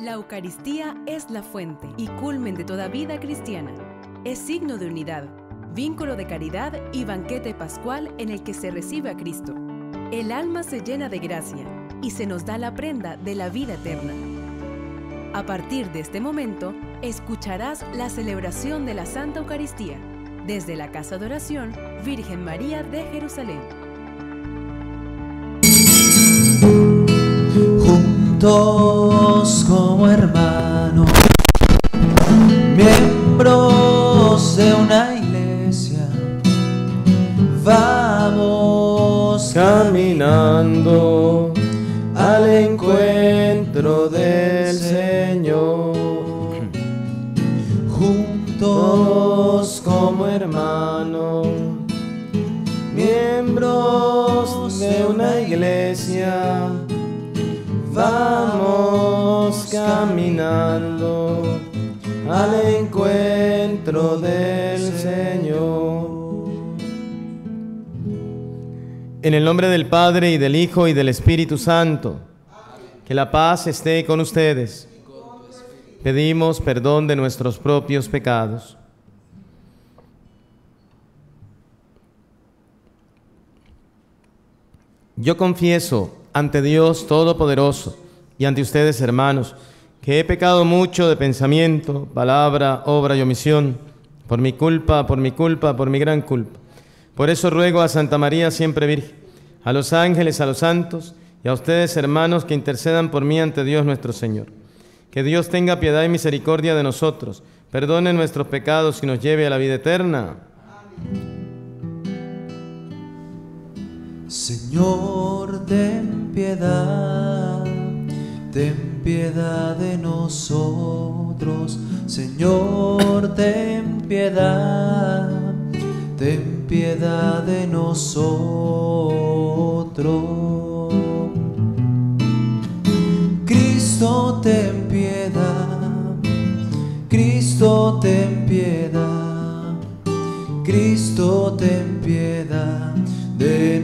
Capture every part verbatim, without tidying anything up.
La Eucaristía es la fuente y culmen de toda vida cristiana. Es signo de unidad, vínculo de caridad y banquete pascual en el que se recibe a Cristo. El alma se llena de gracia y se nos da la prenda de la vida eterna. A partir de este momento, escucharás la celebración de la Santa Eucaristía desde la Casa de Oración Virgen María de Jerusalén. Juntos como hermanos, miembros de una iglesia, vamos caminando al encuentro del Señor. Juntos como hermanos, miembros de una iglesia, vamos caminando al encuentro del Señor. En el nombre del Padre, y del Hijo, y del Espíritu Santo, que la paz esté con ustedes. Pedimos perdón de nuestros propios pecados. Yo confieso ante Dios Todopoderoso y ante ustedes, hermanos, que he pecado mucho de pensamiento, palabra, obra y omisión, por mi culpa, por mi culpa, por mi gran culpa. Por eso ruego a Santa María siempre Virgen, a los ángeles, a los santos y a ustedes, hermanos, que intercedan por mí ante Dios nuestro Señor. Que Dios tenga piedad y misericordia de nosotros, perdone nuestros pecados y nos lleve a la vida eterna. Señor, ten piedad, ten piedad de nosotros. Señor, ten piedad, ten piedad de nosotros. Cristo, ten piedad, Cristo, ten piedad, Cristo, ten piedad de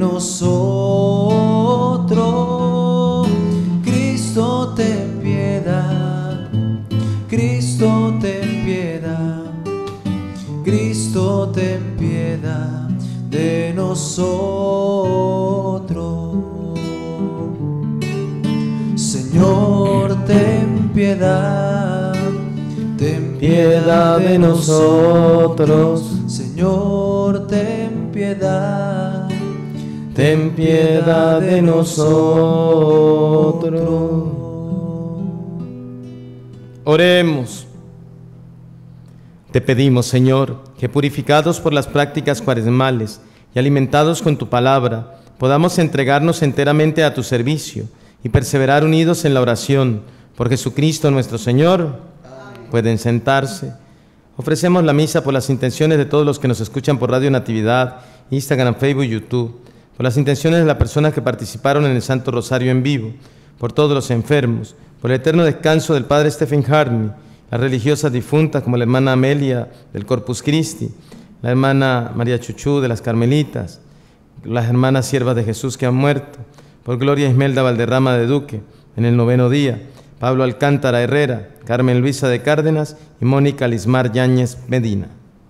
nosotros. Cristo, ten piedad, Cristo, ten piedad, Cristo, ten piedad de nosotros. Señor, ten piedad, ten Piedad de nosotros. Señor, ten piedad, Ten piedad de nosotros. Oremos. Te pedimos, Señor, que purificados por las prácticas cuaresmales y alimentados con tu palabra, podamos entregarnos enteramente a tu servicio y perseverar unidos en la oración. Por Jesucristo nuestro Señor. Amén. Pueden sentarse. Ofrecemos la misa por las intenciones de todos los que nos escuchan por Radio Natividad, Instagram, Facebook y YouTube, por las intenciones de las personas que participaron en el Santo Rosario en vivo, por todos los enfermos, por el eterno descanso del Padre Stephen Harney, las religiosas difuntas como la hermana Amelia del Corpus Christi, la hermana María Chuchú de las Carmelitas, las hermanas siervas de Jesús que han muerto, por Gloria Ismelda Valderrama de Duque en el noveno día, Pablo Alcántara Herrera, Carmen Luisa de Cárdenas y Mónica Lismar Yáñez Medina.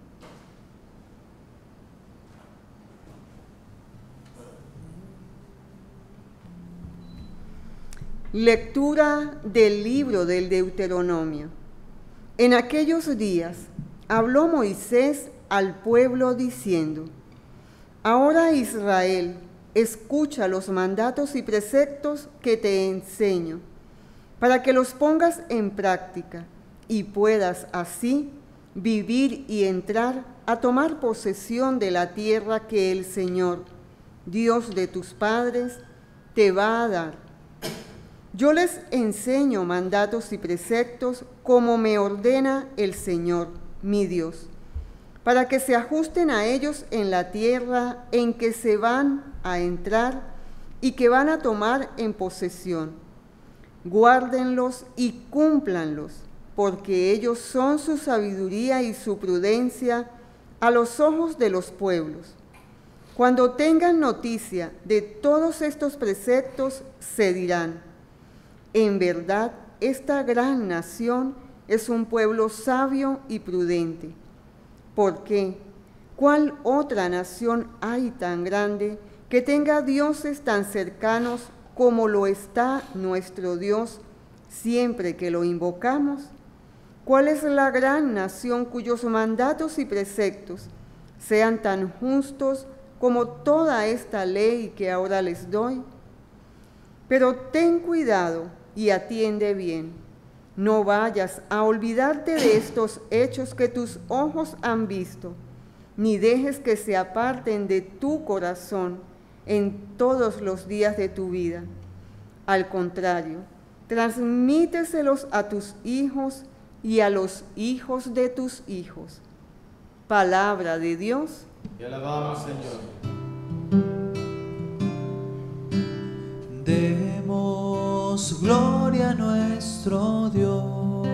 Lectura del libro del Deuteronomio. En aquellos días habló Moisés al pueblo diciendo: Ahora, Israel, escucha los mandatos y preceptos que te enseño, para que los pongas en práctica y puedas así vivir y entrar a tomar posesión de la tierra que el Señor, Dios de tus padres, te va a dar. Yo les enseño mandatos y preceptos como me ordena el Señor, mi Dios, para que se ajusten a ellos en la tierra en que se van a entrar y que van a tomar en posesión. Guárdenlos y cúmplanlos, porque ellos son su sabiduría y su prudencia a los ojos de los pueblos. Cuando tengan noticia de todos estos preceptos, se dirán: en verdad, esta gran nación es un pueblo sabio y prudente. ¿Por qué? ¿Cuál otra nación hay tan grande que tenga dioses tan cercanos como lo está nuestro Dios siempre que lo invocamos? ¿Cuál es la gran nación cuyos mandatos y preceptos sean tan justos como toda esta ley que ahora les doy? Pero ten cuidado y atiende bien. No vayas a olvidarte de estos hechos que tus ojos han visto, ni dejes que se aparten de tu corazón en todos los días de tu vida. Al contrario, transmíteselos a tus hijos y a los hijos de tus hijos. Palabra de Dios. Te alabamos, Señor. Demos gloria a nuestro Dios.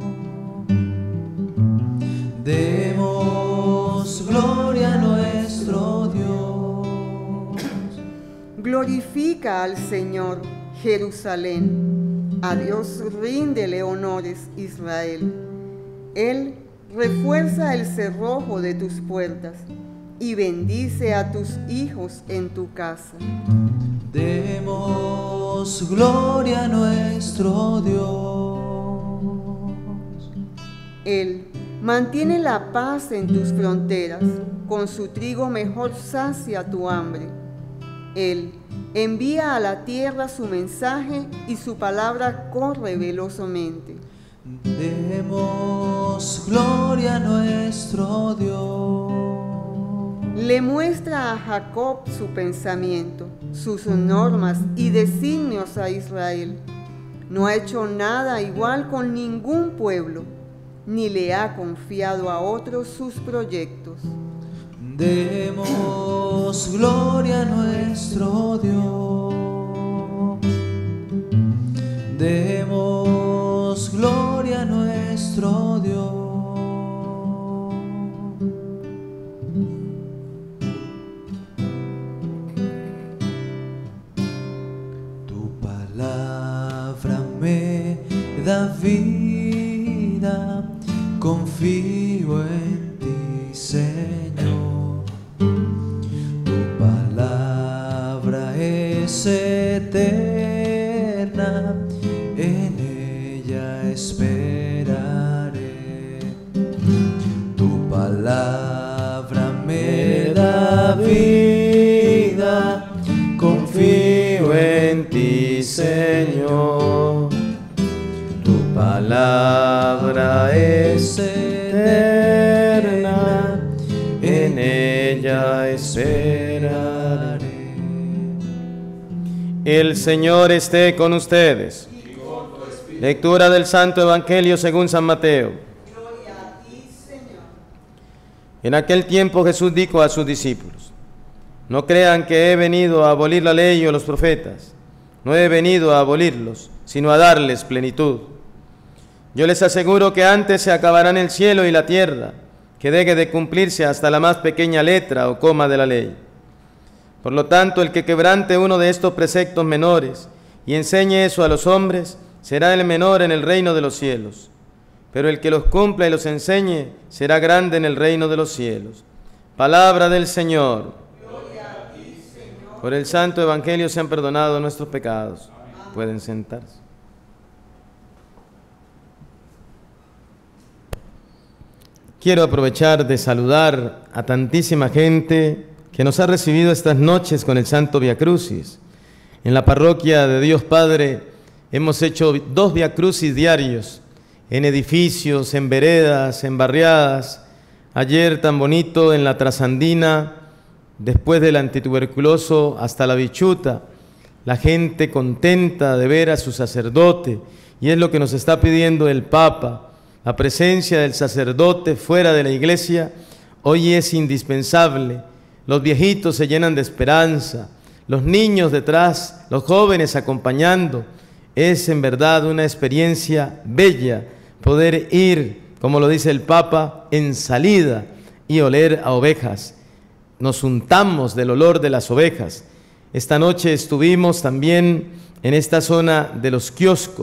Demos gloria a nuestro Dios. Glorifica al Señor, Jerusalén. A Dios ríndele honores, Israel. Él refuerza el cerrojo de tus puertas y bendice a tus hijos en tu casa. Demos gloria a nuestro Dios. Él mantiene la paz en tus fronteras, con su trigo mejor sacia tu hambre. Él envía a la tierra su mensaje y su palabra corre velozmente. Demos gloria a nuestro Dios. Le muestra a Jacob su pensamiento, sus normas y designios a Israel. No ha hecho nada igual con ningún pueblo, ni le ha confiado a otros sus proyectos. Demos gloria a nuestro Dios. Demos gloria a nuestro Dios. Tu palabra me da vida, confío en ti, Señor. Tu palabra es eterna, en ella esperaré. Tu palabra me da vida, confío en ti, Señor. Tu palabra es eterna, en ella esperaré. El Señor esté con ustedes. Lectura del Santo Evangelio según San Mateo. Gloria a ti, Señor. En aquel tiempo Jesús dijo a sus discípulos: no crean que he venido a abolir la ley o los profetas. No he venido a abolirlos, sino a darles plenitud. Yo les aseguro que antes se acabarán el cielo y la tierra, que deje de cumplirse hasta la más pequeña letra o coma de la ley. Por lo tanto, el que quebrante uno de estos preceptos menores y enseñe eso a los hombres, será el menor en el reino de los cielos. Pero el que los cumpla y los enseñe, será grande en el reino de los cielos. Palabra del Señor. Gloria a ti, Señor. Por el Santo Evangelio sean perdonados nuestros pecados. Pueden sentarse. Quiero aprovechar de saludar a tantísima gente que nos ha recibido estas noches con el Santo Via Crucis. En la parroquia de Dios Padre hemos hecho dos Via Crucis diarios, en edificios, en veredas, en barriadas. Ayer tan bonito en la Trasandina, después del antituberculoso hasta la Bichuta, la gente contenta de ver a su sacerdote, y es lo que nos está pidiendo el Papa. La presencia del sacerdote fuera de la iglesia hoy es indispensable. Los viejitos se llenan de esperanza, los niños detrás, los jóvenes acompañando. Es en verdad una experiencia bella poder ir, como lo dice el Papa, en salida y oler a ovejas. Nos untamos del olor de las ovejas. Esta noche estuvimos también en esta zona de los kioscos,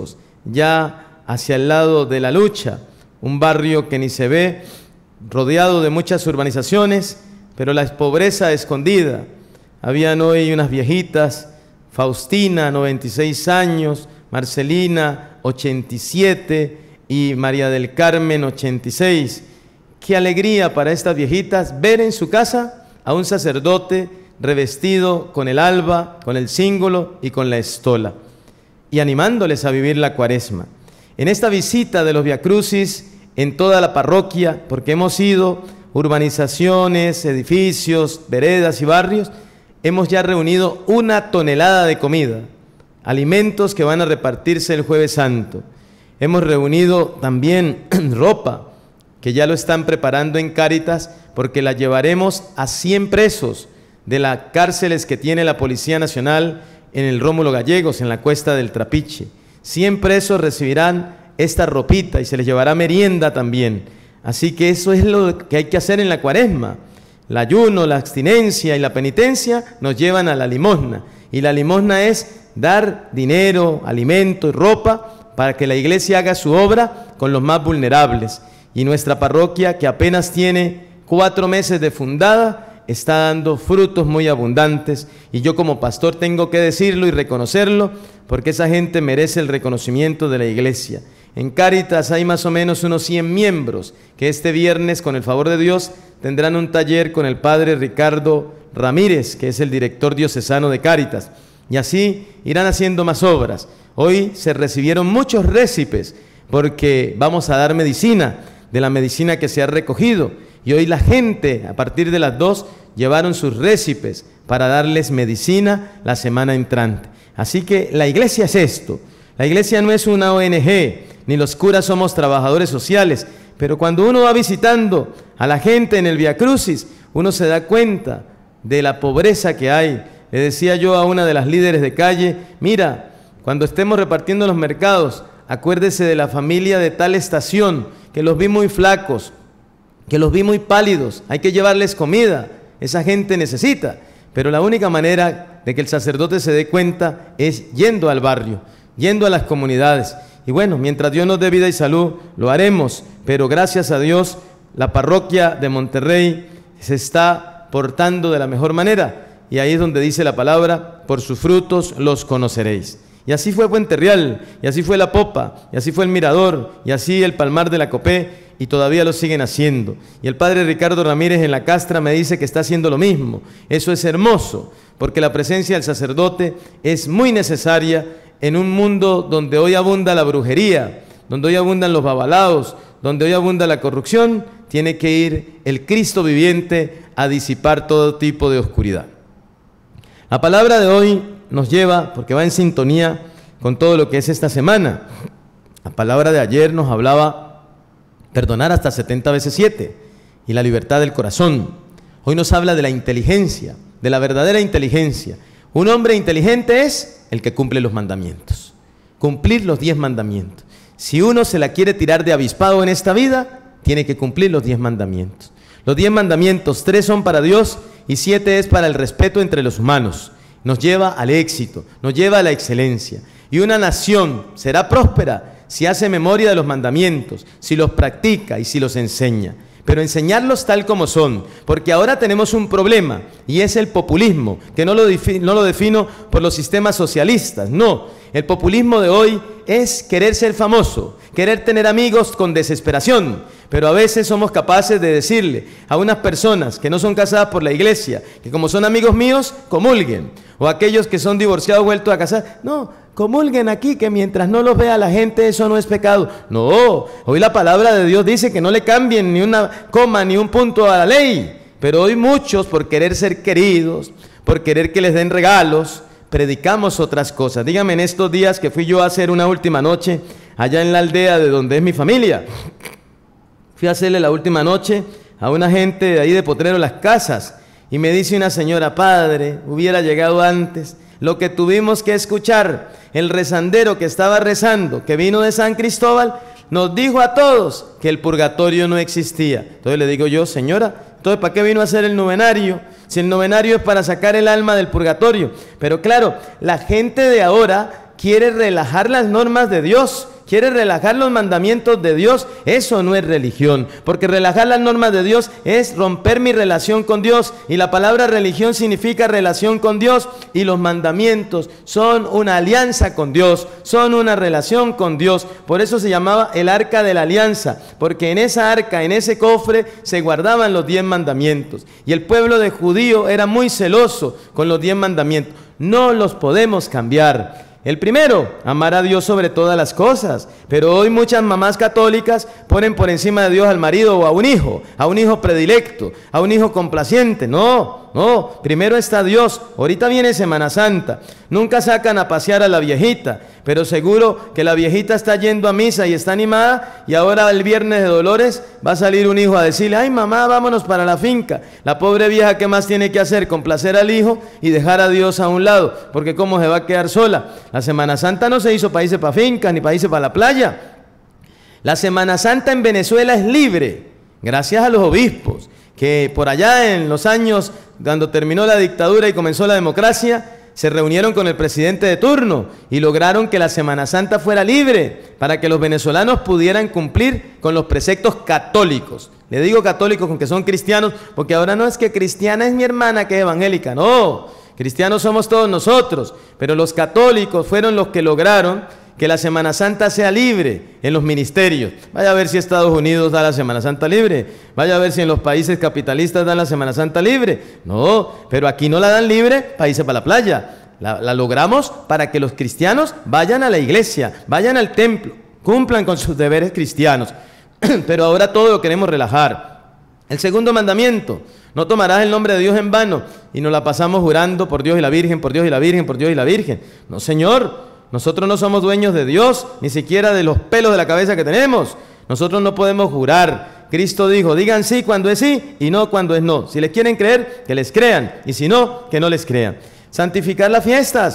ya hacia el lado de La Lucha, un barrio que ni se ve, rodeado de muchas urbanizaciones, pero la pobreza escondida. Habían hoy unas viejitas, Faustina, noventa y seis años, Marcelina, ochenta y siete, y María del Carmen, ochenta y seis. Qué alegría para estas viejitas ver en su casa a un sacerdote revestido con el alba, con el cíngulo y con la estola, y animándoles a vivir la cuaresma. En esta visita de los viacrucis en toda la parroquia, porque hemos ido urbanizaciones, edificios, veredas y barrios, hemos ya reunido una tonelada de comida, alimentos que van a repartirse el Jueves Santo. Hemos reunido también ropa, que ya lo están preparando en Cáritas, porque la llevaremos a cien presos de las cárceles que tiene la Policía Nacional en el Rómulo Gallegos, en la Cuesta del Trapiche. cien presos recibirán esta ropita y se les llevará merienda también. Así que eso es lo que hay que hacer en la cuaresma. El ayuno, la abstinencia y la penitencia nos llevan a la limosna. Y la limosna es dar dinero, alimento y ropa para que la iglesia haga su obra con los más vulnerables. Y nuestra parroquia, que apenas tiene cuatro meses de fundada, está dando frutos muy abundantes. Y yo como pastor tengo que decirlo y reconocerlo, porque esa gente merece el reconocimiento de la iglesia. En Cáritas hay más o menos unos cien miembros que este viernes, con el favor de Dios, tendrán un taller con el padre Ricardo Ramírez, que es el director diocesano de Cáritas. Y así irán haciendo más obras. Hoy se recibieron muchos récipes porque vamos a dar medicina, de la medicina que se ha recogido. Y hoy la gente, a partir de las dos, llevaron sus récipes para darles medicina la semana entrante. Así que la iglesia es esto. La iglesia no es una O N G, ni los curas somos trabajadores sociales, pero cuando uno va visitando a la gente en el Via Crucis, uno se da cuenta de la pobreza que hay. Le decía yo a una de las líderes de calle, mira, cuando estemos repartiendo los mercados, acuérdese de la familia de tal estación, que los vi muy flacos, que los vi muy pálidos, hay que llevarles comida, esa gente necesita. Pero la única manera de que el sacerdote se dé cuenta es yendo al barrio, yendo a las comunidades. Y bueno, mientras Dios nos dé vida y salud, lo haremos, pero gracias a Dios, la parroquia de Monterrey se está portando de la mejor manera, y ahí es donde dice la palabra, por sus frutos los conoceréis. Y así fue Puente Real, y así fue La Popa, y así fue el Mirador, y así el Palmar de la Copé, y todavía lo siguen haciendo. Y el padre Ricardo Ramírez en La Castra me dice que está haciendo lo mismo. Eso es hermoso, porque la presencia del sacerdote es muy necesaria en un mundo donde hoy abunda la brujería, donde hoy abundan los babalaos, donde hoy abunda la corrupción. Tiene que ir el Cristo viviente a disipar todo tipo de oscuridad. La palabra de hoy nos lleva, porque va en sintonía con todo lo que es esta semana. La palabra de ayer nos hablaba perdonar hasta setenta veces siete y la libertad del corazón. Hoy nos habla de la inteligencia, de la verdadera inteligencia. Un hombre inteligente es el que cumple los mandamientos, cumplir los diez mandamientos. Si uno se la quiere tirar de avispado en esta vida, tiene que cumplir los diez mandamientos. Los diez mandamientos, tres son para Dios y siete es para el respeto entre los humanos. Nos lleva al éxito, nos lleva a la excelencia. Y una nación será próspera si hace memoria de los mandamientos, si los practica y si los enseña. Pero enseñarlos tal como son, porque ahora tenemos un problema y es el populismo, que no lo, no lo defino por los sistemas socialistas, no. El populismo de hoy es querer ser famoso, querer tener amigos con desesperación, pero a veces somos capaces de decirle a unas personas que no son casadas por la iglesia, que como son amigos míos, comulguen, o aquellos que son divorciados vueltos a casar, no, comulguen aquí, que mientras no los vea la gente eso no es pecado. No, hoy la palabra de Dios dice que no le cambien ni una coma ni un punto a la ley, pero hoy muchos por querer ser queridos, por querer que les den regalos, predicamos otras cosas. Dígame, en estos días que fui yo a hacer una última noche allá en la aldea de donde es mi familia, fui a hacerle la última noche a una gente de ahí de Potrero Las Casas, y me dice una señora, padre, hubiera llegado antes. Lo que tuvimos que escuchar, el rezandero que estaba rezando, que vino de San Cristóbal, nos dijo a todos que el purgatorio no existía. Entonces le digo yo, señora, entonces ¿para qué vino a hacer el novenario? Si el novenario es para sacar el alma del purgatorio. Pero claro, la gente de ahora quiere relajar las normas de Dios quiere relajar los mandamientos de Dios, eso no es religión, porque relajar las normas de Dios es romper mi relación con Dios, y la palabra religión significa relación con Dios, y los mandamientos son una alianza con Dios, son una relación con Dios. Por eso se llamaba el arca de la alianza, porque en esa arca, en ese cofre, se guardaban los diez mandamientos, y el pueblo de judío era muy celoso con los diez mandamientos. No los podemos cambiar. El primero, amar a Dios sobre todas las cosas. Pero hoy muchas mamás católicas ponen por encima de Dios al marido o a un hijo, a un hijo predilecto, a un hijo complaciente. No, no, primero está Dios. Ahorita viene Semana Santa. Nunca sacan a pasear a la viejita, pero seguro que la viejita está yendo a misa y está animada, y ahora el viernes de Dolores va a salir un hijo a decirle: ay mamá, vámonos para la finca. La pobre vieja, ¿qué más tiene que hacer? Complacer al hijo y dejar a Dios a un lado, porque cómo se va a quedar sola. La Semana Santa no se hizo para irse para fincas ni para irse para la playa. La Semana Santa en Venezuela es libre, gracias a los obispos, que por allá en los años, cuando terminó la dictadura y comenzó la democracia, se reunieron con el presidente de turno y lograron que la Semana Santa fuera libre para que los venezolanos pudieran cumplir con los preceptos católicos. Le digo católicos con que son cristianos, porque ahora no es que cristiana es mi hermana que es evangélica, no, cristianos somos todos nosotros, pero los católicos fueron los que lograron que la Semana Santa sea libre en los ministerios. Vaya a ver si Estados Unidos da la Semana Santa libre, vaya a ver si en los países capitalistas dan la Semana Santa libre. No, pero aquí no la dan libre para irse para la playa. La, la logramos para que los cristianos vayan a la iglesia, vayan al templo, cumplan con sus deberes cristianos. Pero ahora todo lo queremos relajar. El segundo mandamiento: no tomarás el nombre de Dios en vano. Y nos la pasamos jurando por Dios y la Virgen, por Dios y la Virgen, por Dios y la Virgen. No, señor. Nosotros no somos dueños de Dios, ni siquiera de los pelos de la cabeza que tenemos. Nosotros no podemos jurar. Cristo dijo: digan sí cuando es sí y no cuando es no. Si les quieren creer, que les crean, y si no, que no les crean. Santificar las fiestas.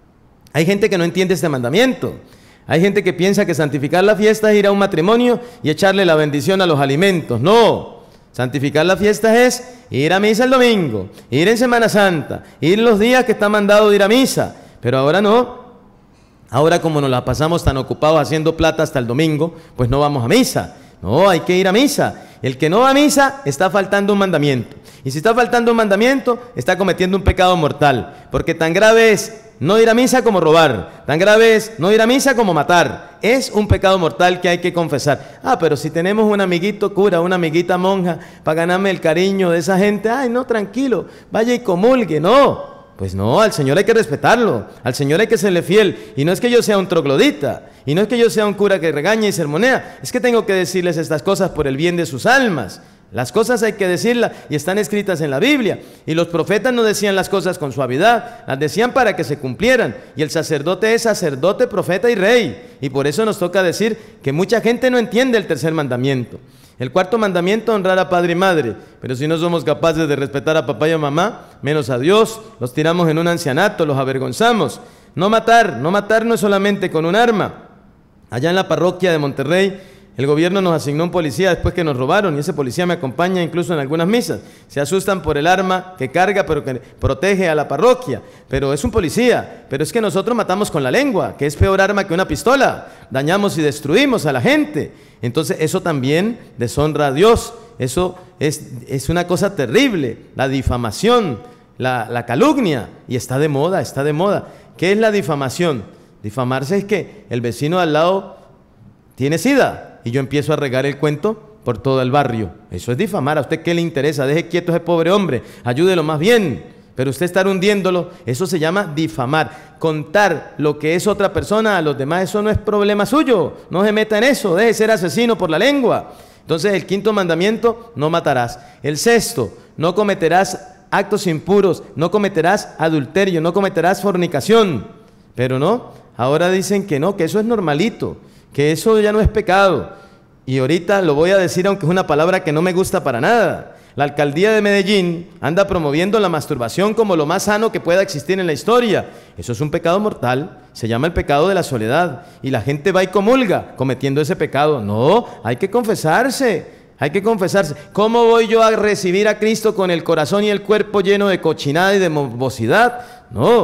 Hay gente que no entiende este mandamiento. Hay gente que piensa que santificar la fiesta es ir a un matrimonio y echarle la bendición a los alimentos. No. Santificar la fiesta es ir a misa el domingo, ir en Semana Santa, ir los días que está mandado de ir a misa. Pero ahora no. Ahora, como nos la pasamos tan ocupados haciendo plata hasta el domingo, pues no vamos a misa. No, hay que ir a misa. El que no va a misa está faltando un mandamiento. Y si está faltando un mandamiento, está cometiendo un pecado mortal. Porque tan grave es no ir a misa como robar. Tan grave es no ir a misa como matar. Es un pecado mortal que hay que confesar. Ah, pero si tenemos un amiguito cura, una amiguita monja, para ganarme el cariño de esa gente, ay, no, tranquilo, vaya y comulgue. No. Pues no, al Señor hay que respetarlo, al Señor hay que serle fiel. Y no es que yo sea un troglodita, y no es que yo sea un cura que regaña y sermonea, es que tengo que decirles estas cosas por el bien de sus almas. Las cosas hay que decirlas y están escritas en la Biblia. Y los profetas no decían las cosas con suavidad, las decían para que se cumplieran. Y el sacerdote es sacerdote, profeta y rey. Y por eso nos toca decir que mucha gente no entiende el tercer mandamiento. El cuarto mandamiento: honrar a padre y madre. Pero si no somos capaces de respetar a papá y a mamá, menos a Dios, los tiramos en un ancianato, los avergonzamos. No matar, no matar no es solamente con un arma. Allá en la parroquia de Monterrey, el gobierno nos asignó un policía después que nos robaron, y ese policía me acompaña incluso en algunas misas. Se asustan por el arma que carga, pero que protege a la parroquia. Pero es un policía. Pero es que nosotros matamos con la lengua, que es peor arma que una pistola. Dañamos y destruimos a la gente. Entonces eso también deshonra a Dios. Eso es, es una cosa terrible. La difamación, la, la calumnia. Y está de moda, está de moda. ¿Qué es la difamación? Difamarse es que el vecino de al lado tiene sida y yo empiezo a regar el cuento por todo el barrio. Eso es difamar. ¿A usted qué le interesa? Deje quieto a ese pobre hombre, ayúdelo más bien. Pero usted estar hundiéndolo, eso se llama difamar. Contar lo que es otra persona a los demás, eso no es problema suyo. No se meta en eso, deje de ser asesino por la lengua. Entonces el quinto mandamiento: no matarás. El sexto: no cometerás actos impuros, no cometerás adulterio, no cometerás fornicación. Pero no, ahora dicen que no, que eso es normalito, que eso ya no es pecado. Y ahorita lo voy a decir, aunque es una palabra que no me gusta para nada. La alcaldía de Medellín anda promoviendo la masturbación como lo más sano que pueda existir en la historia. Eso es un pecado mortal, se llama el pecado de la soledad. Y la gente va y comulga cometiendo ese pecado. No, hay que confesarse, hay que confesarse. ¿Cómo voy yo a recibir a Cristo con el corazón y el cuerpo lleno de cochinada y de morbosidad? No.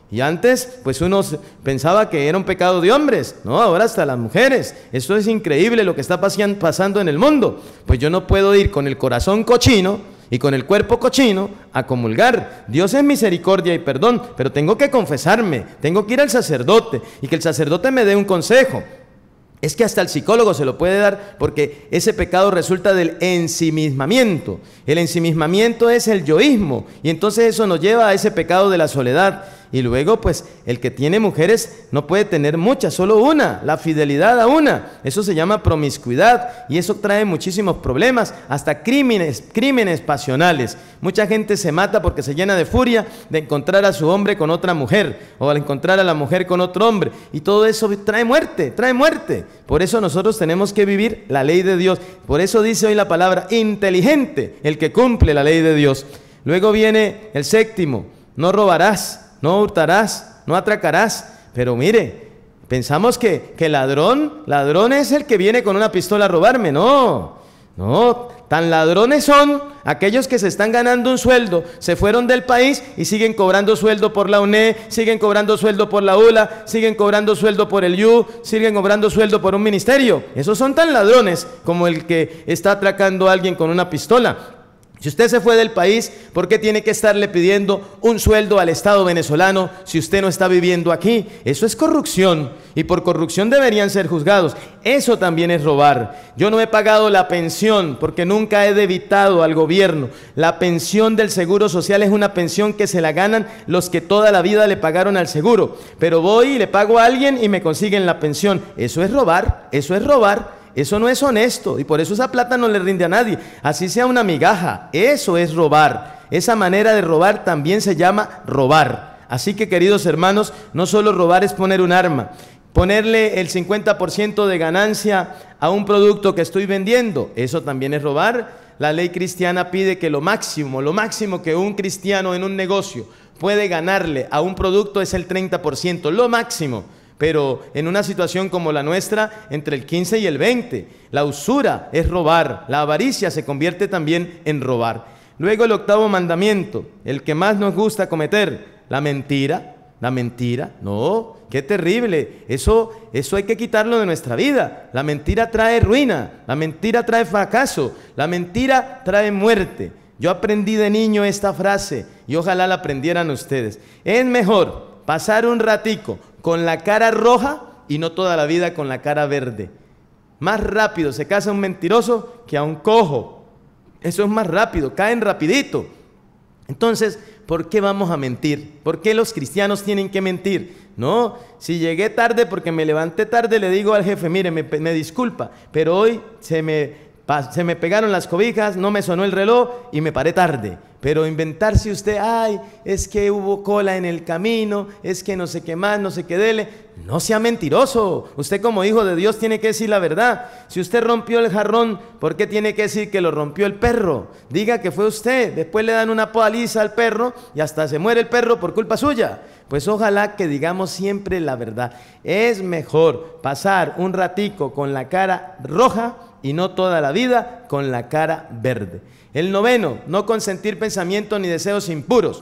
Y antes, pues uno pensaba que era un pecado de hombres, no, ahora hasta las mujeres. Esto es increíble lo que está pasando en el mundo. Pues yo no puedo ir con el corazón cochino y con el cuerpo cochino a comulgar. Dios es misericordia y perdón, pero tengo que confesarme, tengo que ir al sacerdote y que el sacerdote me dé un consejo. Es que hasta el psicólogo se lo puede dar, porque ese pecado resulta del ensimismamiento. El ensimismamiento es el yoísmo, y entonces eso nos lleva a ese pecado de la soledad. Y luego, pues, el que tiene mujeres no puede tener muchas, solo una, la fidelidad a una. Eso se llama promiscuidad, y eso trae muchísimos problemas, hasta crímenes, crímenes pasionales. Mucha gente se mata porque se llena de furia de encontrar a su hombre con otra mujer, o al encontrar a la mujer con otro hombre, y todo eso trae muerte, trae muerte. Por eso nosotros tenemos que vivir la ley de Dios. Por eso dice hoy la palabra inteligente, el que cumple la ley de Dios. Luego viene el séptimo, no robarás. No hurtarás, no atracarás. Pero mire, pensamos que, que ladrón, ladrón es el que viene con una pistola a robarme. No, no, tan ladrones son aquellos que se están ganando un sueldo, se fueron del país y siguen cobrando sueldo por la U N E, siguen cobrando sueldo por la U L A, siguen cobrando sueldo por el I U, siguen cobrando sueldo por un ministerio. Esos son tan ladrones como el que está atracando a alguien con una pistola. Si usted se fue del país, ¿por qué tiene que estarle pidiendo un sueldo al Estado venezolano si usted no está viviendo aquí? Eso es corrupción, y por corrupción deberían ser juzgados. Eso también es robar. Yo no he pagado la pensión porque nunca he debitado al gobierno. La pensión del Seguro Social es una pensión que se la ganan los que toda la vida le pagaron al seguro. Pero voy y le pago a alguien y me consiguen la pensión. Eso es robar, eso es robar. Eso no es honesto, y por eso esa plata no le rinde a nadie, así sea una migaja. Eso es robar. Esa manera de robar también se llama robar. Así que, queridos hermanos, no solo robar es poner un arma, ponerle el cincuenta por ciento de ganancia a un producto que estoy vendiendo, eso también es robar. La ley cristiana pide que lo máximo, lo máximo que un cristiano en un negocio puede ganarle a un producto es el treinta por ciento, lo máximo. Pero en una situación como la nuestra, entre el quince y el veinte. La usura es robar, la avaricia se convierte también en robar. Luego el octavo mandamiento, el que más nos gusta cometer, la mentira. La mentira, no, qué terrible, eso, eso hay que quitarlo de nuestra vida. La mentira trae ruina, la mentira trae fracaso, la mentira trae muerte. Yo aprendí de niño esta frase y ojalá la aprendieran ustedes. Es mejor pasar un ratico con la cara roja y no toda la vida con la cara verde. Más rápido se casa un mentiroso que a un cojo. Eso es más rápido, caen rapidito. Entonces, ¿por qué vamos a mentir? ¿Por qué los cristianos tienen que mentir? No, si llegué tarde porque me levanté tarde, le digo al jefe, mire, me, me disculpa, pero hoy se me, se me pegaron las cobijas, no me sonó el reloj y me paré tarde. Pero inventarse usted, ay, es que hubo cola en el camino, es que no sé qué más, no sé qué dele. No sea mentiroso. Usted como hijo de Dios tiene que decir la verdad. Si usted rompió el jarrón, ¿por qué tiene que decir que lo rompió el perro? Diga que fue usted. Después le dan una paliza al perro y hasta se muere el perro por culpa suya. Pues ojalá que digamos siempre la verdad. Es mejor pasar un ratico con la cara roja y no toda la vida con la cara verde. El noveno, no consentir pensamientos ni deseos impuros.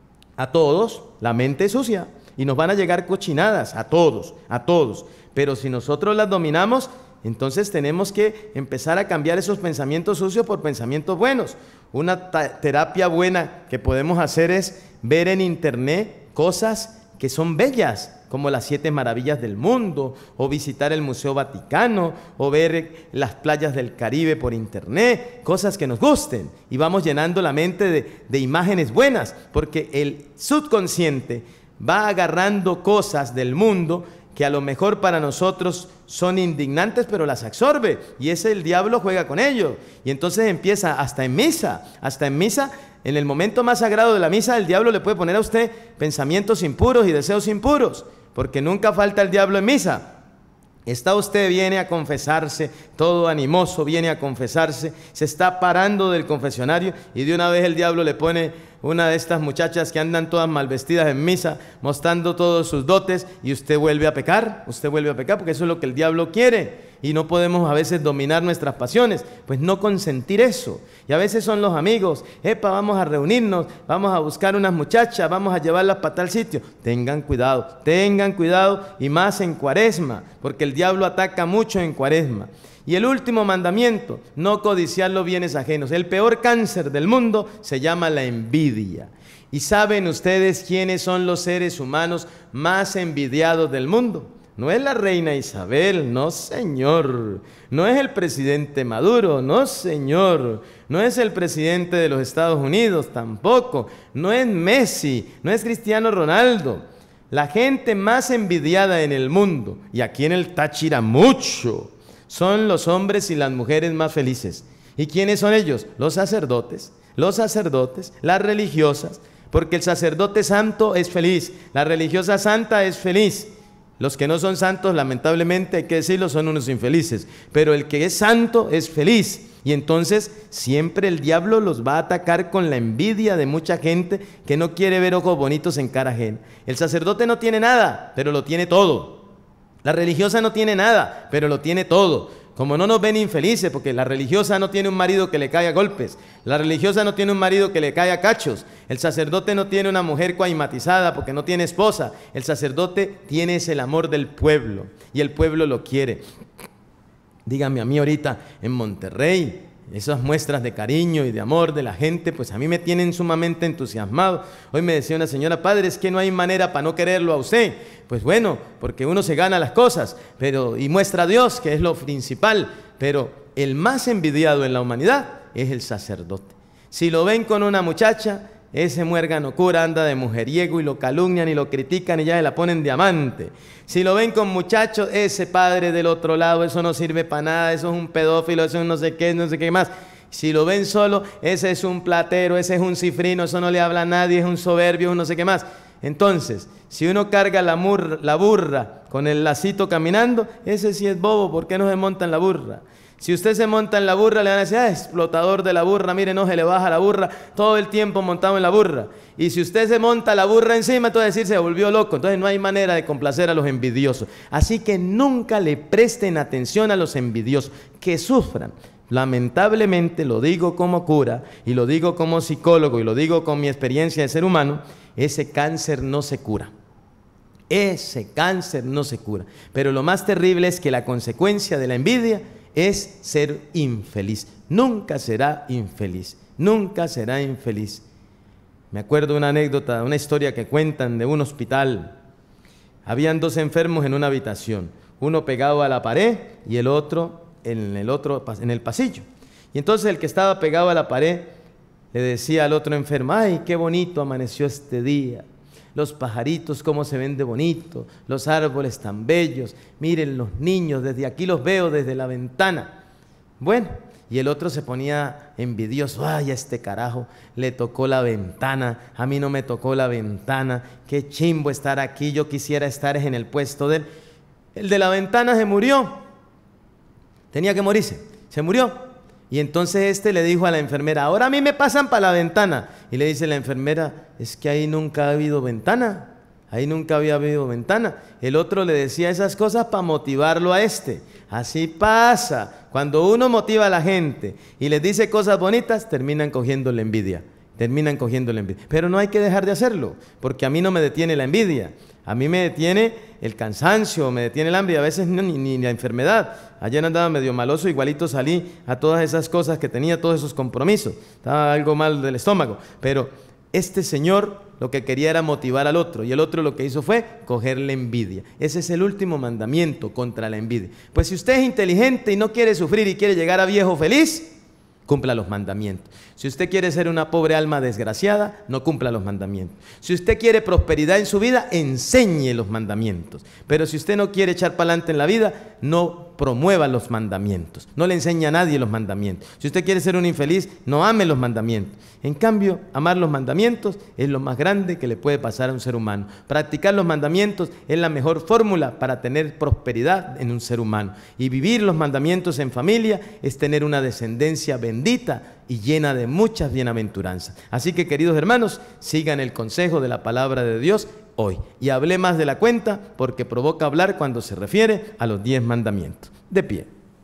A todos la mente es sucia y nos van a llegar cochinadas, a todos, a todos. Pero si nosotros las dominamos, entonces tenemos que empezar a cambiar esos pensamientos sucios por pensamientos buenos. Una terapia buena que podemos hacer es ver en internet cosas que son bellas, como las siete maravillas del mundo, o visitar el Museo Vaticano, o ver las playas del Caribe por internet, cosas que nos gusten, y vamos llenando la mente de, de imágenes buenas, porque el subconsciente va agarrando cosas del mundo que a lo mejor para nosotros son indignantes, pero las absorbe, y ese el diablo juega con ello, y entonces empieza hasta en misa, hasta en misa, en el momento más sagrado de la misa, el diablo le puede poner a usted pensamientos impuros y deseos impuros, porque nunca falta el diablo en misa. Está usted, viene a confesarse, todo animoso, viene a confesarse, se está parando del confesionario y de una vez el diablo le pone una de estas muchachas que andan todas mal vestidas en misa, mostrando todos sus dotes, y usted vuelve a pecar, usted vuelve a pecar, porque eso es lo que el diablo quiere. y no podemos a veces dominar nuestras pasiones, pues no consentir eso. Y a veces son los amigos, epa, vamos a reunirnos, vamos a buscar unas muchachas, vamos a llevarlas para tal sitio. Tengan cuidado, tengan cuidado, y más en Cuaresma, porque el diablo ataca mucho en Cuaresma. Y el último mandamiento, no codiciar los bienes ajenos. El peor cáncer del mundo se llama la envidia. ¿Y saben ustedes quiénes son los seres humanos más envidiados del mundo? No es la reina Isabel, no señor. No es el presidente Maduro, no señor. No es el presidente de los Estados Unidos, tampoco. No es Messi, no es Cristiano Ronaldo. La gente más envidiada en el mundo, y aquí en el Táchira mucho, son los hombres y las mujeres más felices. ¿Y quiénes son ellos? Los sacerdotes, los sacerdotes, las religiosas, porque el sacerdote santo es feliz, la religiosa santa es feliz. Los que no son santos, lamentablemente hay que decirlo, son unos infelices, pero el que es santo es feliz. Y entonces siempre el diablo los va a atacar con la envidia de mucha gente que no quiere ver ojos bonitos en cara ajena. El sacerdote no tiene nada, pero lo tiene todo. La religiosa no tiene nada, pero lo tiene todo. Como no nos ven infelices, porque la religiosa no tiene un marido que le cae a golpes, la religiosa no tiene un marido que le cae a cachos, el sacerdote no tiene una mujer coaimatizada porque no tiene esposa, el sacerdote tiene ese el amor del pueblo y el pueblo lo quiere. Dígame a mí ahorita en Monterrey, esas muestras de cariño y de amor de la gente, pues a mí me tienen sumamente entusiasmado. Hoy me decía una señora, padre, es que no hay manera para no quererlo a usted. Pues bueno, porque uno se gana las cosas, pero y muestra a Dios, que es lo principal, pero el más envidiado en la humanidad es el sacerdote. Si lo ven con una muchacha, ese muérgano cura anda de mujeriego y lo calumnian y lo critican y ya se la ponen diamante. Si lo ven con muchachos, ese padre del otro lado, eso no sirve para nada, eso es un pedófilo, eso es un no sé qué, no sé qué más. Si lo ven solo, ese es un platero, ese es un cifrino, eso no le habla a nadie, es un soberbio, un no sé qué más. Entonces, si uno carga la, murra, la burra con el lacito caminando, ese sí es bobo, ¿por qué no se monta en la burra? Si usted se monta en la burra, le van a decir, ah, explotador de la burra, mire, no se le baja la burra, todo el tiempo montado en la burra. Y si usted se monta la burra encima, entonces decir, se volvió loco. Entonces no hay manera de complacer a los envidiosos. Así que nunca le presten atención a los envidiosos, que sufran. Lamentablemente, lo digo como cura, y lo digo como psicólogo, y lo digo con mi experiencia de ser humano, ese cáncer no se cura. Ese cáncer no se cura. Pero lo más terrible es que la consecuencia de la envidia es ser infeliz. Nunca será infeliz, nunca será infeliz. Me acuerdo una anécdota, una historia que cuentan de un hospital. Habían dos enfermos en una habitación, uno pegado a la pared y el otro en el otro en el pasillo. Y entonces el que estaba pegado a la pared le decía al otro enfermo, ay, qué bonito amaneció este día. Los pajaritos cómo se ven de bonito, los árboles tan bellos, miren los niños, desde aquí los veo desde la ventana. Bueno, y el otro se ponía envidioso, ay, a este carajo le tocó la ventana, a mí no me tocó la ventana, qué chimbo estar aquí, yo quisiera estar en el puesto de él. El de la ventana se murió, tenía que morirse, se murió. Y entonces este le dijo a la enfermera, ahora a mí me pasan para la ventana. Y le dice la enfermera, es que ahí nunca ha habido ventana, ahí nunca había habido ventana. El otro le decía esas cosas para motivarlo a este. Así pasa, cuando uno motiva a la gente y les dice cosas bonitas, terminan cogiendo la envidia, terminan cogiendo la envidia. Pero no hay que dejar de hacerlo, porque a mí no me detiene la envidia. A mí me detiene el cansancio, me detiene el hambre y a veces ni, ni la enfermedad. Ayer andaba medio maloso, igualito salí a todas esas cosas que tenía, todos esos compromisos. Estaba algo mal del estómago. Pero este señor lo que quería era motivar al otro y el otro lo que hizo fue cogerle envidia. Ese es el último mandamiento contra la envidia. Pues si usted es inteligente y no quiere sufrir y quiere llegar a viejo feliz, cumpla los mandamientos. Si usted quiere ser una pobre alma desgraciada, no cumpla los mandamientos. Si usted quiere prosperidad en su vida, enseñe los mandamientos. Pero si usted no quiere echar para adelante en la vida, no promueva los mandamientos. No le enseñe a nadie los mandamientos. Si usted quiere ser un infeliz, no ame los mandamientos. En cambio, amar los mandamientos es lo más grande que le puede pasar a un ser humano. Practicar los mandamientos es la mejor fórmula para tener prosperidad en un ser humano. Y vivir los mandamientos en familia es tener una descendencia bendita y llena de muchas bienaventuranzas. Así que, queridos hermanos, sigan el consejo de la palabra de Dios hoy. Y hablé más de la cuenta porque provoca hablar cuando se refiere a los diez mandamientos. De pie.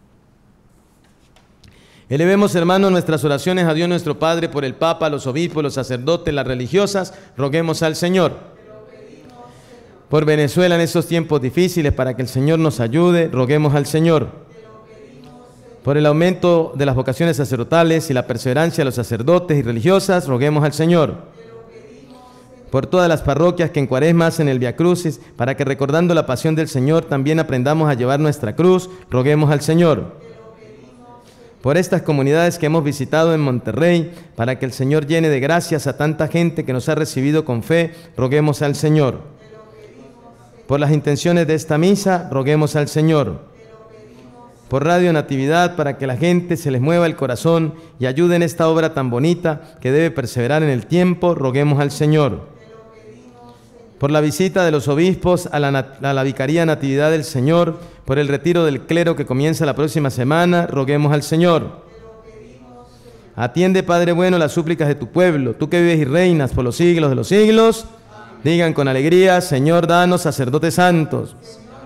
Elevemos, hermanos, nuestras oraciones a Dios nuestro Padre por el Papa, los obispos, los sacerdotes, las religiosas. Roguemos al Señor. Por Venezuela en estos tiempos difíciles, para que el Señor nos ayude, roguemos al Señor. Por el aumento de las vocaciones sacerdotales y la perseverancia de los sacerdotes y religiosas, roguemos al Señor. Por todas las parroquias que en Cuaresma hacen el Via Crucis, para que recordando la pasión del Señor también aprendamos a llevar nuestra cruz, roguemos al Señor. Por estas comunidades que hemos visitado en Monterrey, para que el Señor llene de gracias a tanta gente que nos ha recibido con fe, roguemos al Señor. Por las intenciones de esta misa, roguemos al Señor. Por Radio Natividad, para que la gente se les mueva el corazón y ayude en esta obra tan bonita que debe perseverar en el tiempo, roguemos al Señor. Por la visita de los obispos a la, a la Vicaría Natividad del Señor, por el retiro del clero que comienza la próxima semana, roguemos al Señor. Atiende, Padre bueno, las súplicas de tu pueblo, tú que vives y reinas por los siglos de los siglos. Digan con alegría: Señor, danos sacerdotes santos.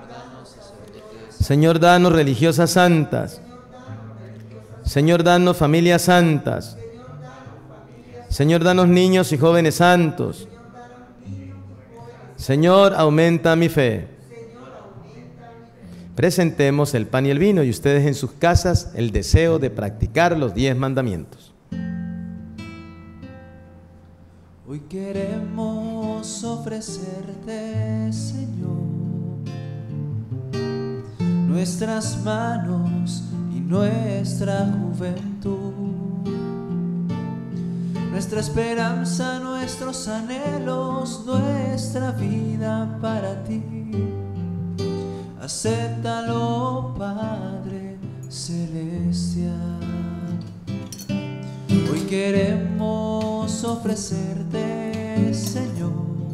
Señor, danos religiosas santas. Señor, danos familias santas. Señor, danos niños y jóvenes santos. Señor, aumenta mi fe. Presentemos el pan y el vino y ustedes en sus casas el deseo de practicar los diez mandamientos. Hoy queremos ofrecerte, Señor, nuestras manos y nuestra juventud, nuestra esperanza, nuestros anhelos, nuestra vida para ti. Acéptalo, Padre Celestial. Hoy queremos ofrecerte, Señor,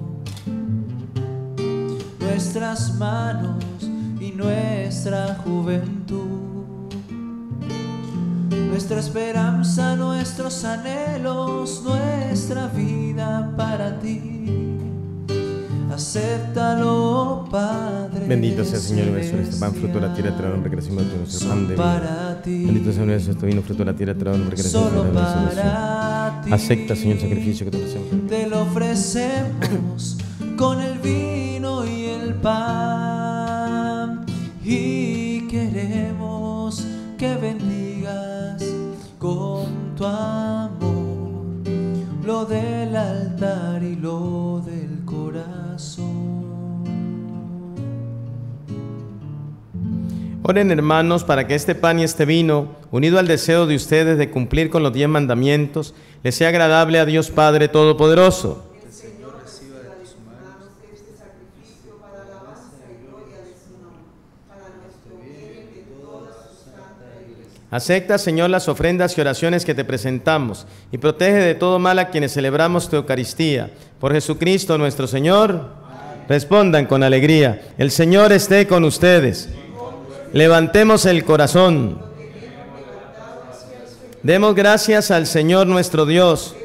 nuestras manos y nuestra juventud, nuestra esperanza, nuestros anhelos, nuestra vida para ti. Acéptalo, Padre. Bendito sea, Señor nuestro, este pan, fruto de la tierra, trae nombre que recibimos de nuestro pan de vida. Bendito sea nuestro, este vino, fruto de la tierra, trae nombre que recibimos de nuestro pan. Acepta, Señor, el sacrificio que te ofrecemos. Te lo ofrecemos con el vino y el pan, y queremos que bendigas con tu amor lo del altar y lo del corazón. Oren, hermanos, para que este pan y este vino, unido al deseo de ustedes de cumplir con los diez mandamientos, les sea agradable a Dios Padre Todopoderoso. Que el Señor reciba de tus manos este sacrificio para la alabanza y gloria de su nombre, para nuestro bien y de toda su santa iglesia. Acepta, Señor, las ofrendas y oraciones que te presentamos y protege de todo mal a quienes celebramos tu Eucaristía. Por Jesucristo nuestro Señor. Amén. Respondan con alegría: el Señor esté con ustedes. Levantemos el corazón. Demos gracias al Señor nuestro Dios.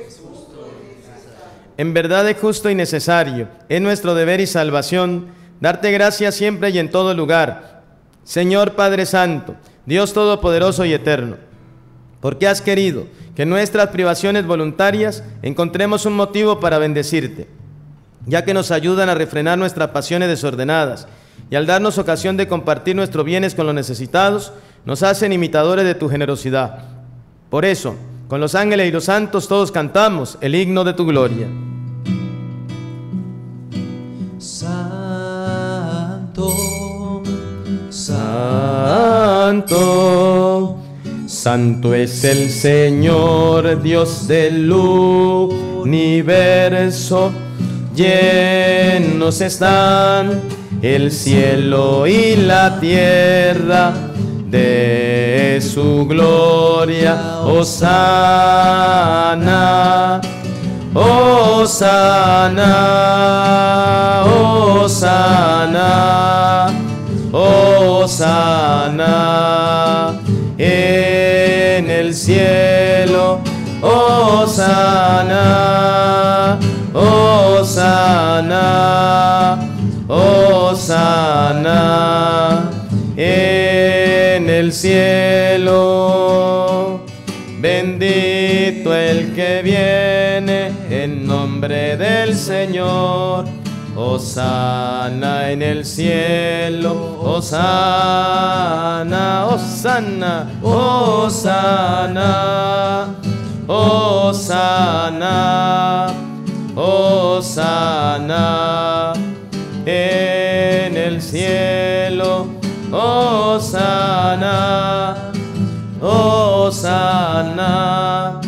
En verdad es justo y necesario, es nuestro deber y salvación, darte gracias siempre y en todo lugar, Señor Padre Santo, Dios Todopoderoso y Eterno, porque has querido que en nuestras privaciones voluntarias encontremos un motivo para bendecirte, ya que nos ayudan a refrenar nuestras pasiones desordenadas, y al darnos ocasión de compartir nuestros bienes con los necesitados, nos hacen imitadores de tu generosidad. Por eso, con los ángeles y los santos todos cantamos el himno de tu gloria. Santo, Santo, santo es el Señor, Dios del universo, llenos están el cielo y la tierra de su gloria. Hosana, Hosana, Hosana, Hosana en el cielo. Hosana, Hosana Hosana en el cielo. Bendito el que viene en nombre del Señor. Hosana en el cielo. Hosana, Hosana, Hosana, Hosana, Hosana en el cielo. Hosana, Hosana,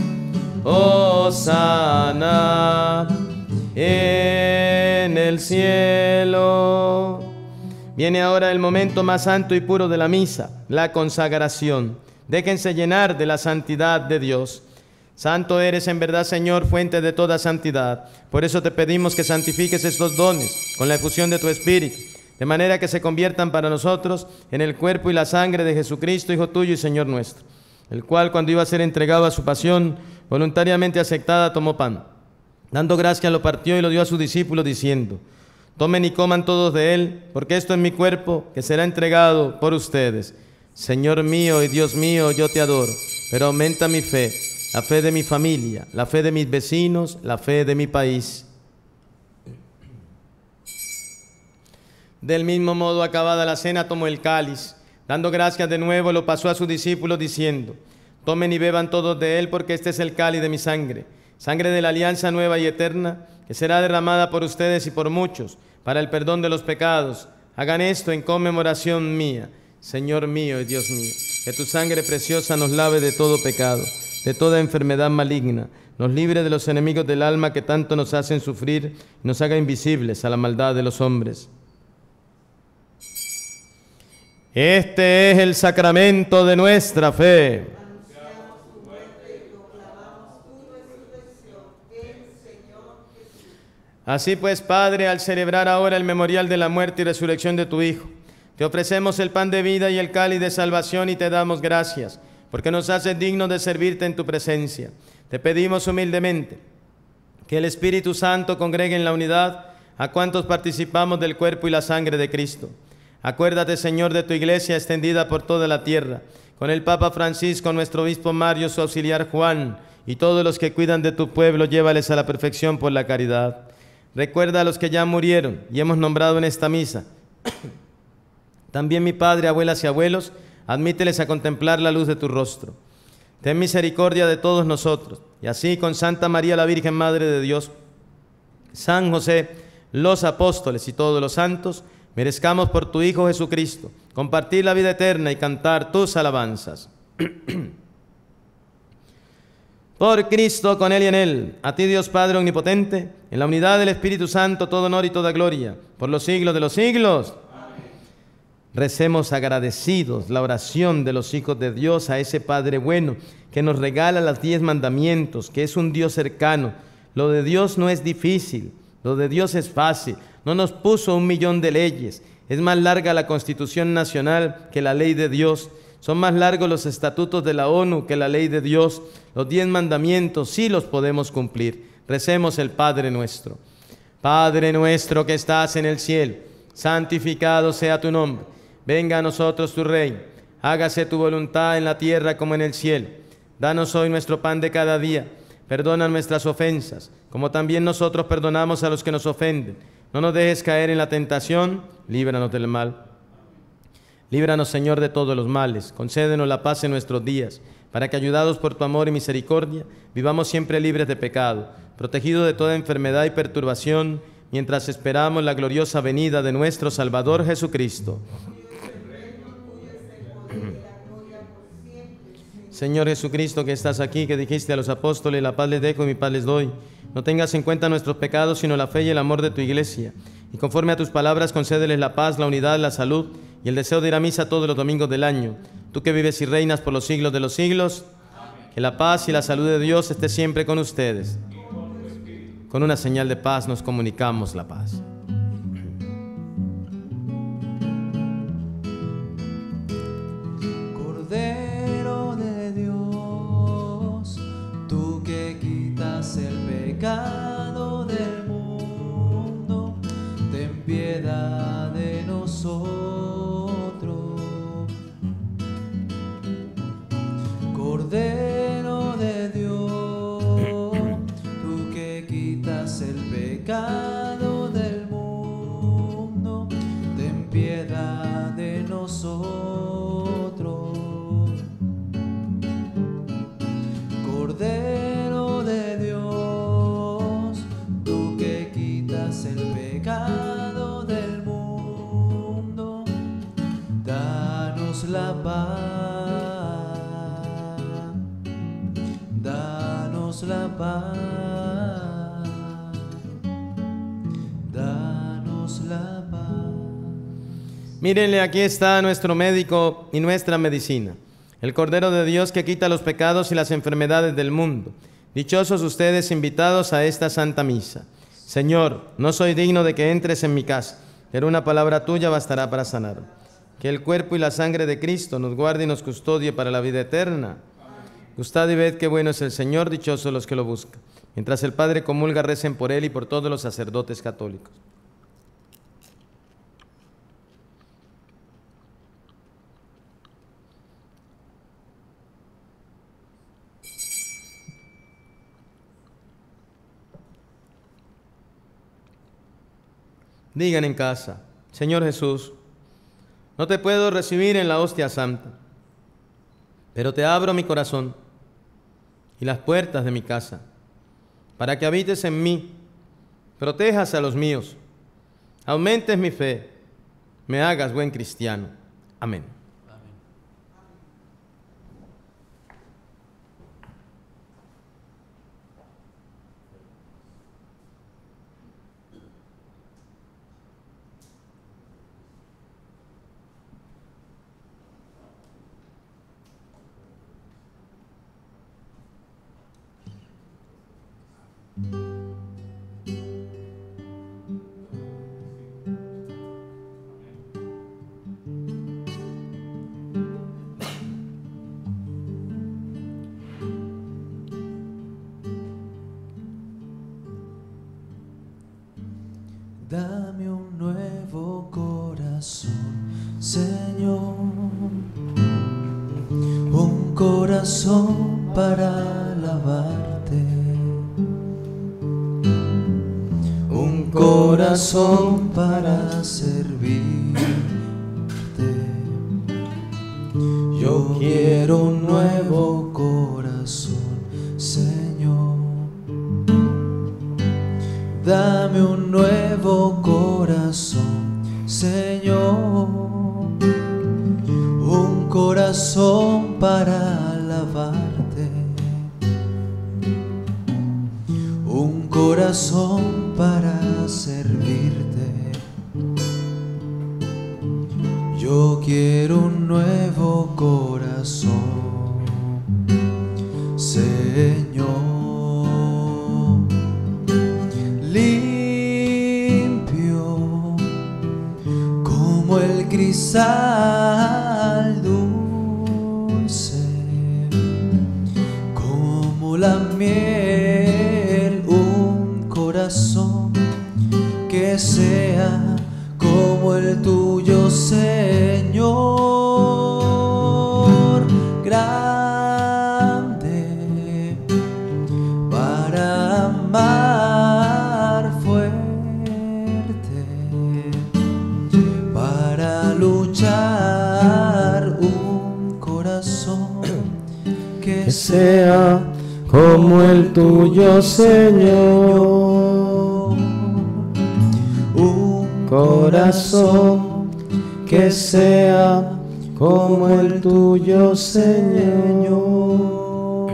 Hosana en el cielo. Viene ahora el momento más santo y puro de la misa, la consagración. Déjense llenar de la santidad de Dios. Santo eres en verdad, Señor, fuente de toda santidad. Por eso te pedimos que santifiques estos dones con la efusión de tu Espíritu, de manera que se conviertan para nosotros en el cuerpo y la sangre de Jesucristo, Hijo tuyo y Señor nuestro, el cual, cuando iba a ser entregado a su pasión, voluntariamente aceptada, tomó pan. Dando gracias, lo partió y lo dio a sus discípulos, diciendo: tomen y coman todos de él, porque esto es mi cuerpo, que será entregado por ustedes. Señor mío y Dios mío, yo te adoro, pero aumenta mi fe, la fe de mi familia, la fe de mis vecinos, la fe de mi país. Del mismo modo, acabada la cena, tomó el cáliz. Dando gracias de nuevo, lo pasó a sus discípulos, diciendo: tomen y beban todos de él, porque este es el cáliz de mi sangre, sangre de la alianza nueva y eterna, que será derramada por ustedes y por muchos, para el perdón de los pecados. Hagan esto en conmemoración mía. Señor mío y Dios mío, que tu sangre preciosa nos lave de todo pecado, de toda enfermedad maligna, nos libre de los enemigos del alma que tanto nos hacen sufrir y nos haga invisibles a la maldad de los hombres. Este es el sacramento de nuestra fe. Anunciamos tu muerte y proclamamos tu resurrección. Ven, Señor Jesús. Así pues, Padre, al celebrar ahora el memorial de la muerte y resurrección de tu Hijo, te ofrecemos el pan de vida y el cáliz de salvación y te damos gracias, porque nos haces dignos de servirte en tu presencia. Te pedimos humildemente que el Espíritu Santo congregue en la unidad a cuantos participamos del cuerpo y la sangre de Cristo. Acuérdate, Señor, de tu iglesia extendida por toda la tierra, con el Papa Francisco, nuestro obispo Mario, su auxiliar Juan, y todos los que cuidan de tu pueblo, llévales a la perfección por la caridad. Recuerda a los que ya murieron y hemos nombrado en esta misa. También mi padre, abuelas y abuelos, admíteles a contemplar la luz de tu rostro. Ten misericordia de todos nosotros, y así con Santa María la Virgen Madre de Dios, San José, los apóstoles y todos los santos, merezcamos por tu Hijo Jesucristo compartir la vida eterna y cantar tus alabanzas. Por Cristo, con Él y en Él, a ti Dios Padre Omnipotente, en la unidad del Espíritu Santo, todo honor y toda gloria, por los siglos de los siglos. Amén. Recemos agradecidos la oración de los hijos de Dios a ese Padre bueno, que nos regala los diez mandamientos, que es un Dios cercano. Lo de Dios no es difícil, lo de Dios es fácil. No nos puso un millón de leyes. Es más larga la Constitución Nacional que la ley de Dios. Son más largos los estatutos de la ONU que la ley de Dios. Los diez mandamientos sí los podemos cumplir. Recemos el Padre nuestro. Padre nuestro que estás en el cielo, santificado sea tu nombre. Venga a nosotros tu reino. Hágase tu voluntad en la tierra como en el cielo. Danos hoy nuestro pan de cada día. Perdona nuestras ofensas, como también nosotros perdonamos a los que nos ofenden. No nos dejes caer en la tentación, líbranos del mal. Líbranos, Señor, de todos los males. Concédenos la paz en nuestros días, para que, ayudados por tu amor y misericordia, vivamos siempre libres de pecado, protegidos de toda enfermedad y perturbación, mientras esperamos la gloriosa venida de nuestro Salvador Jesucristo. Señor Jesucristo, que estás aquí, que dijiste a los apóstoles: la paz les dejo y mi paz les doy. No tengas en cuenta nuestros pecados, sino la fe y el amor de tu iglesia. Y conforme a tus palabras, concédeles la paz, la unidad, la salud y el deseo de ir a misa todos los domingos del año. Tú que vives y reinas por los siglos de los siglos, amén. Que la paz y la salud de Dios esté siempre con ustedes. Con una señal de paz nos comunicamos la paz. Cordero de Dios, tú que quitas el pecado del mundo, ten piedad de nosotros. Cordero de Dios, tú que quitas el pecado del mundo, ten piedad de nosotros. Cordero de Dios, tú que quitas el pecado del mundo, danos la paz, danos la paz, danos la paz. Mírenle, aquí está nuestro médico y nuestra medicina, el Cordero de Dios que quita los pecados y las enfermedades del mundo. Dichosos ustedes invitados a esta Santa Misa. Señor, no soy digno de que entres en mi casa, pero una palabra tuya bastará para sanar. Que el cuerpo y la sangre de Cristo nos guarde y nos custodie para la vida eterna. Gustad y ved qué bueno es el Señor, dichosos los que lo buscan. Mientras el Padre comulga, recen por él y por todos los sacerdotes católicos. Digan en casa: Señor Jesús, no te puedo recibir en la hostia santa, pero te abro mi corazón y las puertas de mi casa, para que habites en mí, protejas a los míos, aumentes mi fe, me hagas buen cristiano. Amén. Dame un nuevo corazón, Señor, un corazón para alabarte, un corazón para servirte. Yo quiero un nuevo corazón, Señor. Dame un nuevo corazón, Señor, un corazón para alabarte, un corazón para servirte. Yo quiero un nuevo corazón, Señor. Cristal dulce, como la miel, un corazón que sea como el tuyo, Señor, grande para amar fuerte, luchar, un corazón que sea como el tuyo, Señor, un corazón que sea como el tuyo, Señor.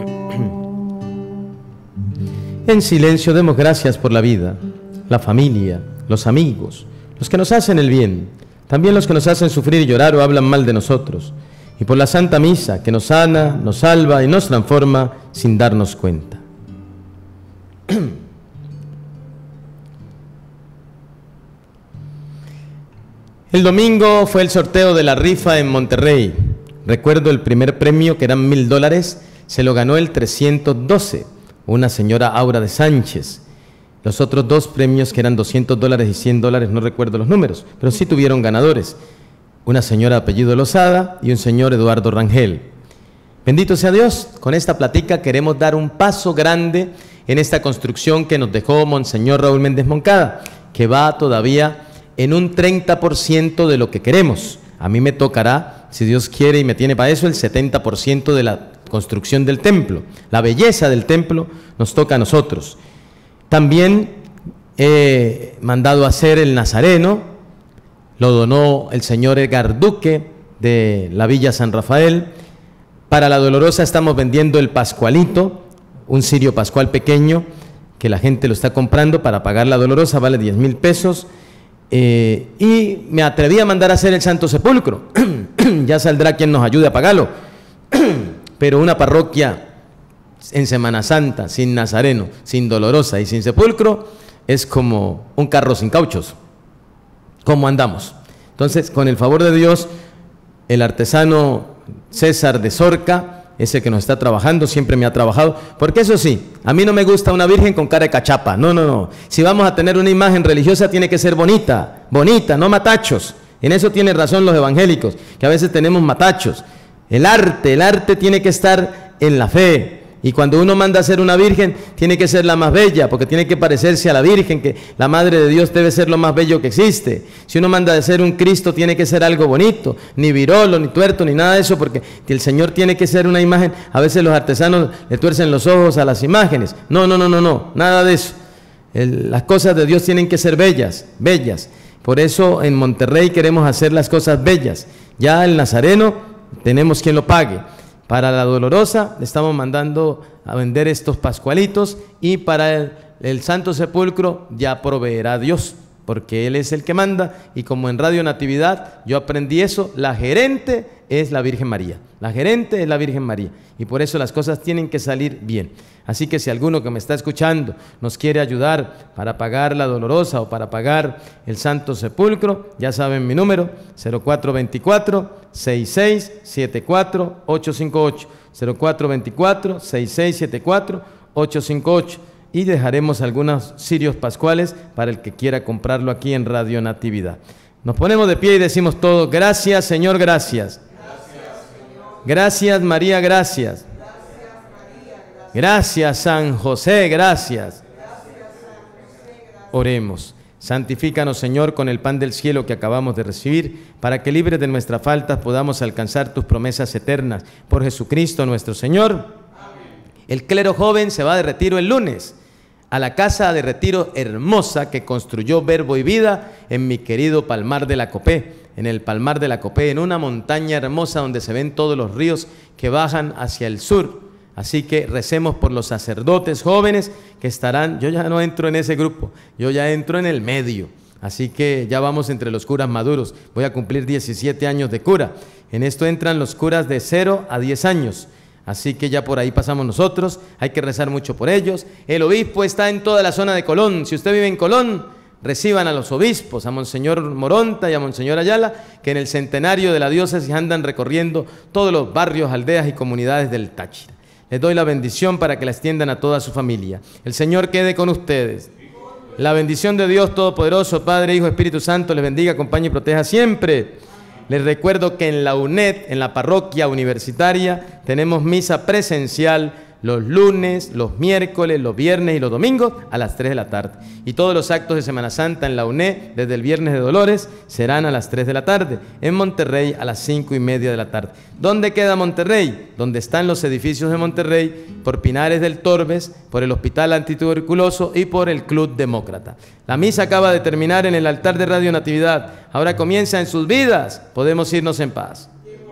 En silencio demos gracias por la vida, la familia, los amigos, los que nos hacen el bien, también los que nos hacen sufrir y llorar o hablan mal de nosotros, y por la Santa Misa que nos sana, nos salva y nos transforma sin darnos cuenta. El domingo fue el sorteo de la rifa en Monterrey. Recuerdo el primer premio, que eran mil dólares, se lo ganó el trescientos doce, una señora Aura de Sánchez. Los otros dos premios, que eran doscientos dólares y cien dólares, no recuerdo los números, pero sí tuvieron ganadores. Una señora de apellido Lozada y un señor Eduardo Rangel. Bendito sea Dios, con esta plática queremos dar un paso grande en esta construcción que nos dejó Monseñor Raúl Méndez Moncada, que va todavía en un treinta por ciento de lo que queremos. A mí me tocará, si Dios quiere y me tiene para eso, el setenta por ciento de la construcción del templo. La belleza del templo nos toca a nosotros. También he mandado a hacer el Nazareno, lo donó el señor Edgar Duque de la Villa San Rafael. Para la Dolorosa estamos vendiendo el Pascualito, un cirio pascual pequeño, que la gente lo está comprando para pagar la Dolorosa, vale diez mil pesos. Eh, y me atreví a mandar a hacer el Santo Sepulcro. Ya saldrá quien nos ayude a pagarlo. Pero una parroquia en Semana Santa, sin Nazareno, sin Dolorosa y sin Sepulcro, es como un carro sin cauchos. ¿Cómo andamos? Entonces, con el favor de Dios, el artesano César de Sorca, ese que nos está trabajando, siempre me ha trabajado, porque eso sí, a mí no me gusta una virgen con cara de cachapa, no, no, no. Si vamos a tener una imagen religiosa, tiene que ser bonita, bonita, no matachos. En eso tienen razón los evangélicos, que a veces tenemos matachos. El arte, el arte tiene que estar en la fe. Y cuando uno manda a hacer una virgen, tiene que ser la más bella, porque tiene que parecerse a la Virgen, que la Madre de Dios debe ser lo más bello que existe. Si uno manda a hacer un Cristo, tiene que ser algo bonito, ni virolo, ni tuerto, ni nada de eso, porque el Señor tiene que ser una imagen. A veces los artesanos le tuercen los ojos a las imágenes. No, no, no, no, no, nada de eso. El, las cosas de Dios tienen que ser bellas, bellas. Por eso en Monterrey queremos hacer las cosas bellas. Ya el Nazareno tenemos quien lo pague. Para la Dolorosa estamos mandando a vender estos pascualitos, y para el, el Santo Sepulcro ya proveerá Dios, porque Él es el que manda. Y como en Radio Natividad yo aprendí eso, la gerente es la Virgen María, la gerente es la Virgen María, y por eso las cosas tienen que salir bien. Así que si alguno que me está escuchando nos quiere ayudar para pagar la Dolorosa o para pagar el Santo Sepulcro, ya saben mi número, cero cuatro veinticuatro, sesenta y seis setenta y cuatro, ochocientos cincuenta y ocho, cero cuatro veinticuatro, sesenta y seis setenta y cuatro, ochocientos cincuenta y ocho, y dejaremos algunos cirios pascuales para el que quiera comprarlo aquí en Radio Natividad. Nos ponemos de pie y decimos todos: gracias, Señor, gracias. Gracias, María, gracias. Gracias, San José, gracias. Oremos. Santifícanos, Señor, con el pan del cielo que acabamos de recibir, para que libres de nuestras faltas podamos alcanzar tus promesas eternas. Por Jesucristo nuestro Señor. Amén. El clero joven se va de retiro el lunes a la casa de retiro hermosa que construyó Verbo y Vida en mi querido Palmar de la Copé, en el Palmar de la Copé, en una montaña hermosa donde se ven todos los ríos que bajan hacia el sur. Así que recemos por los sacerdotes jóvenes que estarán. Yo ya no entro en ese grupo, yo ya entro en el medio. Así que ya vamos entre los curas maduros. Voy a cumplir diecisiete años de cura. En esto entran los curas de cero a diez años. Así que ya por ahí pasamos nosotros. Hay que rezar mucho por ellos. El obispo está en toda la zona de Colón. Si usted vive en Colón, reciban a los obispos, a Monseñor Moronta y a Monseñor Ayala, que en el centenario de la diócesis andan recorriendo todos los barrios, aldeas y comunidades del Táchira. Les doy la bendición para que la extiendan a toda su familia. El Señor quede con ustedes. La bendición de Dios Todopoderoso, Padre, Hijo, Espíritu Santo, les bendiga, acompañe y proteja siempre. Les recuerdo que en la U N E D, en la parroquia universitaria, tenemos misa presencial los lunes, los miércoles, los viernes y los domingos a las tres de la tarde. Y todos los actos de Semana Santa en la U N E D, desde el Viernes de Dolores, serán a las tres de la tarde. En Monterrey, a las cinco y media de la tarde. ¿Dónde queda Monterrey? Donde están los edificios de Monterrey, por Pinares del Torbes, por el Hospital Antituberculoso y por el Club Demócrata. La misa acaba de terminar en el altar de Radio Natividad. Ahora comienza en sus vidas. Podemos irnos en paz.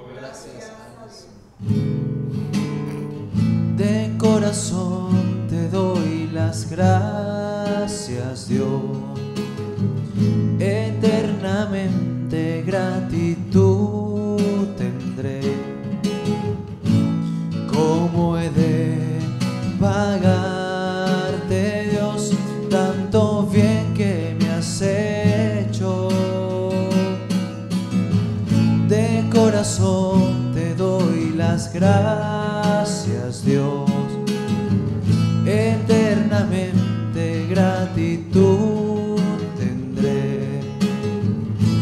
De corazón te doy las gracias, Dios. Eternamente gratitud tendré. ¿Cómo he de pagarte, Dios, tanto bien que me has hecho? De corazón te doy las gracias, Dios. Eternamente gratitud tendré.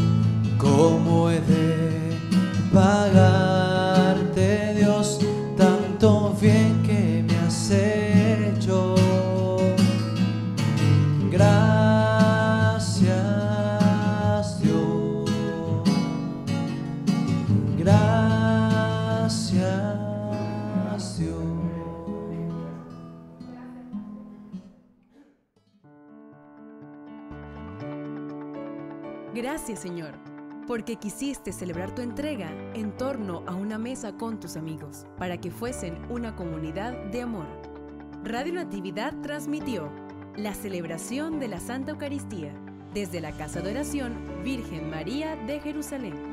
¿Cómo he de pagarte, Dios, tan bien que me has hecho. Gracias, Dios. Gracias, Dios. Gracias, Señor, porque quisiste celebrar tu entrega en torno a una mesa con tus amigos, para que fuesen una comunidad de amor. Radio Natividad transmitió la celebración de la Santa Eucaristía desde la Casa de Oración Virgen María de Jerusalén.